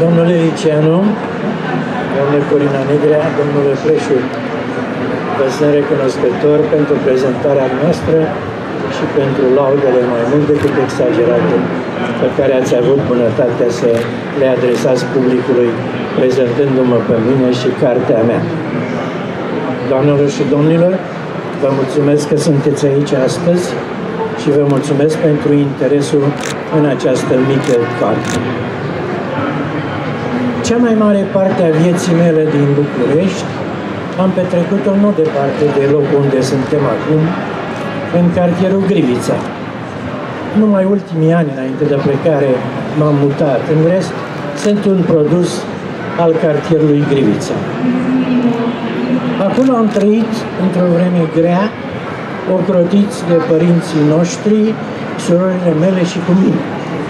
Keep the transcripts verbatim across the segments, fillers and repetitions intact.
Domnule Liceanu, domnule Corina Negrea, domnule Preșu, vă sunt recunoscător pentru prezentarea noastră și pentru laudele mai mult decât exagerate pe care ați avut bunătatea să le adresați publicului, prezentându-mă pe mine și cartea mea. Doamnelor și domnilor, vă mulțumesc că sunteți aici astăzi și vă mulțumesc pentru interesul în această mică carte. Cea mai mare parte a vieții mele din București am petrecut-o nu departe de locul unde suntem acum, în cartierul Grivița. Numai ultimii ani înainte de plecare m-am mutat. În rest, sunt un produs al cartierului Grivița. Acolo am trăit într-o vreme grea, ocrotiți de părinții noștri, surorile mele și cu mine.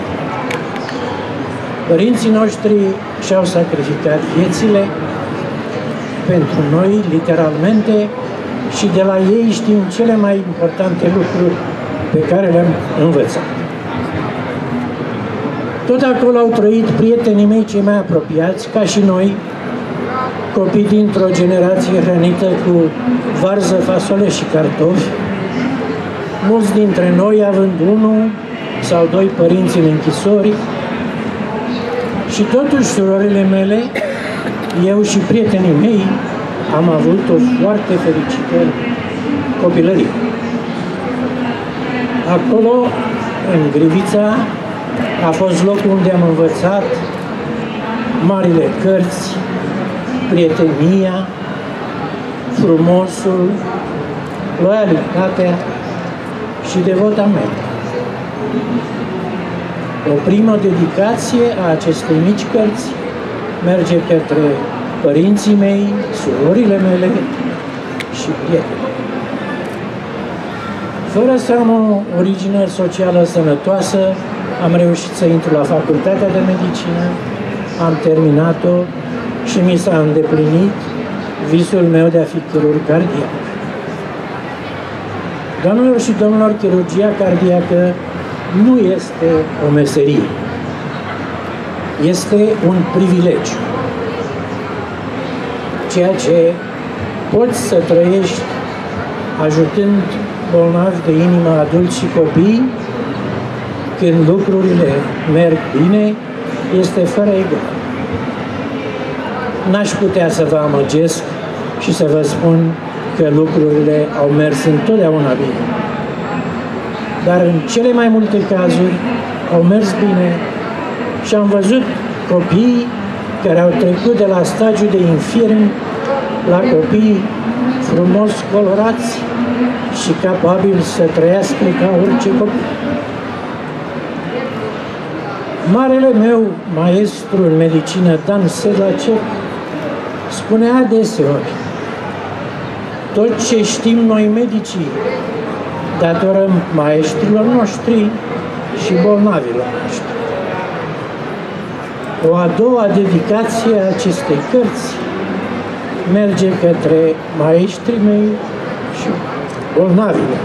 Părinții noștri și-au sacrificat viețile pentru noi, literalmente, și de la ei știm cele mai importante lucruri pe care le-am învățat. Tot acolo au trăit prietenii mei cei mai apropiați, ca și noi, copii dintr-o generație hrănită cu varză, fasole și cartofi, mulți dintre noi având unul sau doi părinți în închisori, și totuși surorile mele, eu și prietenii mei, am avut o foarte fericită copilărie. Acolo, în Grivița, a fost locul unde am învățat marile cărți, prietenia, frumosul, loialitatea și devotamentul. O primă dedicație a acestei mici cărți merge către părinții mei, surorile mele și prietenii. Fără să am o origine socială sănătoasă, am reușit să intru la facultatea de medicină, am terminat-o și mi s-a îndeplinit visul meu de a fi chirurg cardiac. Doamnelor și domnilor, chirurgia cardiacă nu este o meserie, este un privilegiu. Ceea ce poți să trăiești ajutând bolnavi de inimă, adulți și copii, când lucrurile merg bine, este fără egal. N-aș putea să vă amăgesc și să vă spun că lucrurile au mers întotdeauna bine. Dar în cele mai multe cazuri au mers bine și am văzut copii care au trecut de la stagiul de infirm la copii frumos colorați și capabili să trăiască ca orice copil. Marele meu maestru în medicină, Dan Sedlacek, spunea adeseori: tot ce știm noi medicii datorăm maestrilor noștri și bolnavilor noștri. O a doua dedicație a acestei cărți merge către maestrii mei și bolnavii.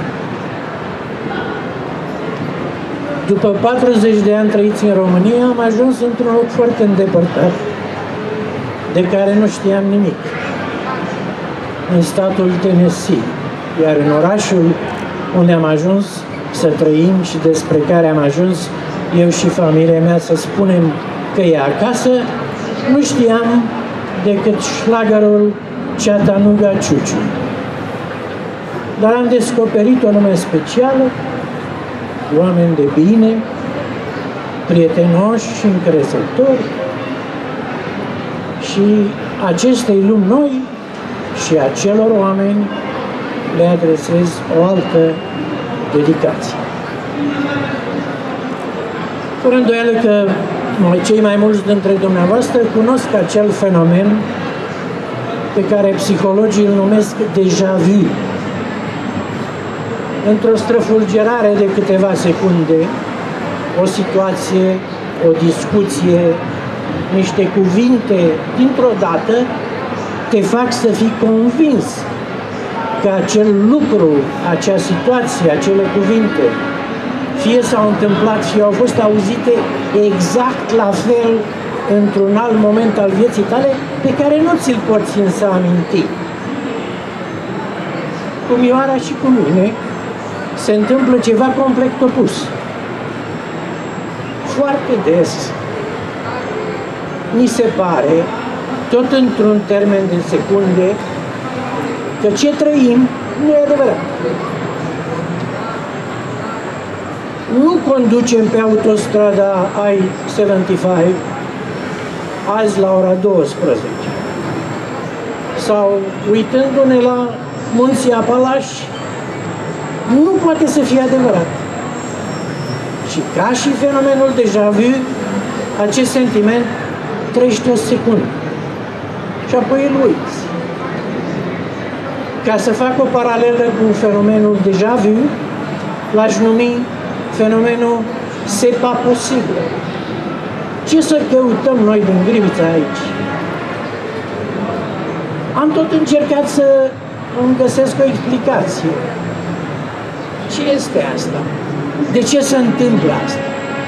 După patruzeci de ani trăiți în România, am ajuns într-un loc foarte îndepărtat, de care nu știam nimic, în statul Tennessee, iar în orașul unde am ajuns să trăim și despre care am ajuns eu și familia mea să spunem că e acasă, nu știam decât șlagărul Chattanooga Ciuciu. Dar am descoperit o lume specială, oameni de bine, prietenoși și încrezători, și acestei lumi noi și acelor oameni le adresez o altă dedicație. Fără îndoială că cei mai mulți dintre dumneavoastră cunosc acel fenomen pe care psihologii îl numesc déjà vu. Într-o străfulgerare de câteva secunde, o situație, o discuție, niște cuvinte, dintr-o dată, te fac să fii convins că acel lucru, acea situație, acele cuvinte, fie s-au întâmplat, fie au fost auzite exact la fel într-un alt moment al vieții tale pe care nu ți-l poți însă aminti. Cu Mioara și cu mine se întâmplă ceva complet opus. Foarte des mi se pare, tot într-un termen de secunde, că ce trăim nu e adevărat. Nu conducem pe autostrada I șaptezeci și cinci azi la ora douăsprezece. Sau uitându-ne la Munții Apalași, nu poate să fie adevărat. Și ca și fenomenul deja vu, acest sentiment trăiește o secundă și apoi îl uiți. Ca să fac o paralelă cu fenomenul deja vu, l-aș numi fenomenul c'est pas posibil. Ce să căutăm noi din Grivița aici? Am tot încercat să îmi găsesc o explicație. Ce este asta? De ce se întâmplă asta?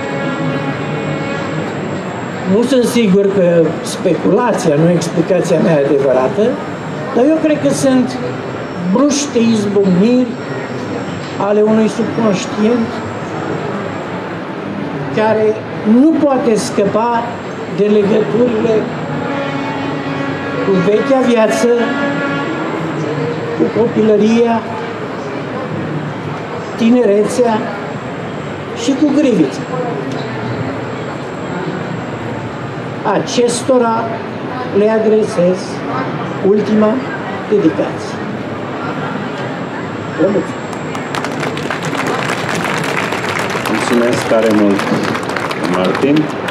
Nu sunt sigur că speculația, nu explicația mea adevărată, dar eu cred că sunt bruște izbucniri ale unui subconștient care nu poate scăpa de legăturile cu vechea viață, cu copilăria, tinerețea și cu Grivița. Acestora le adresez ultima dedicație. Mulțumesc tare mult, Martin.